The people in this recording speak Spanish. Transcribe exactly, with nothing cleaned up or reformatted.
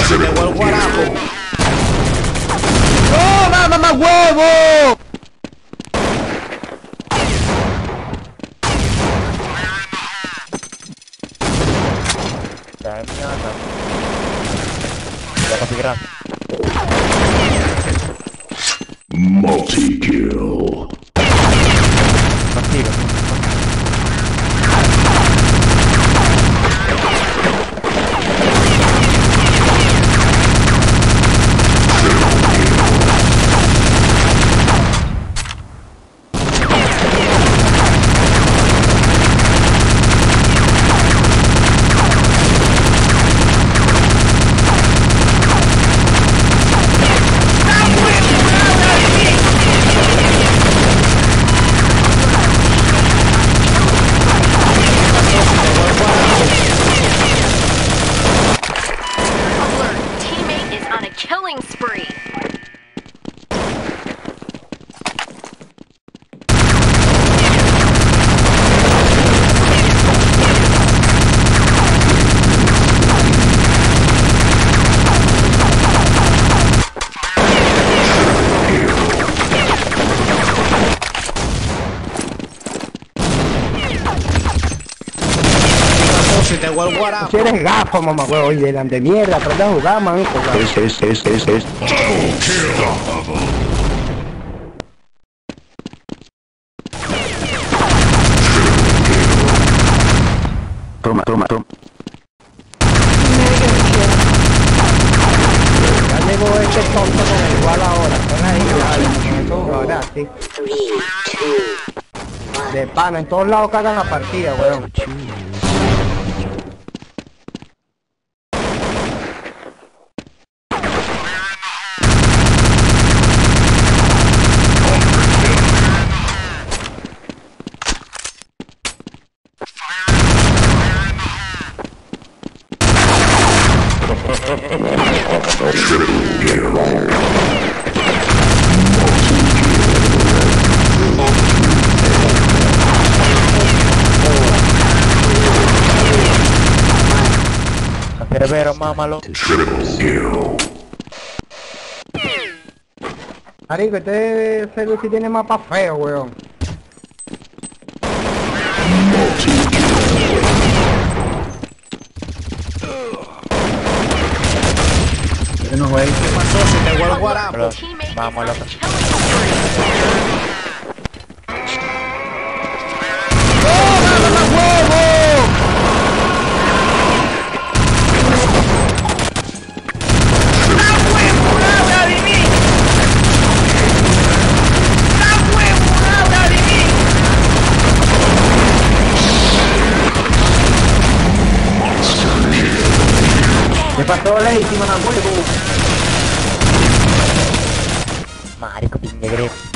si te vuelvo guarapo. ¡No, mamá, más huevo! Multi-kill. Killing spree. Si te vuelvo guarapo. Si eres gafo, mamá, huevo, oye, de mierda, aprende a jugar, man. Es, es, es, es, es. Toma, toma, toma. Ya llegó este tonto con el igual ahora. Pon ahí, dale, con eso, ahora sí. De pana, en todos lados cagan la partida, weón. Pero mámalo. Marico, este server sí tiene mapa feo, weón. ¿Qué no güey? ¿Qué pasó si te vuelvo guarapo? Vamos, loco. ¿Qué pasó, Ley? Encima del huevo. Marico, pinche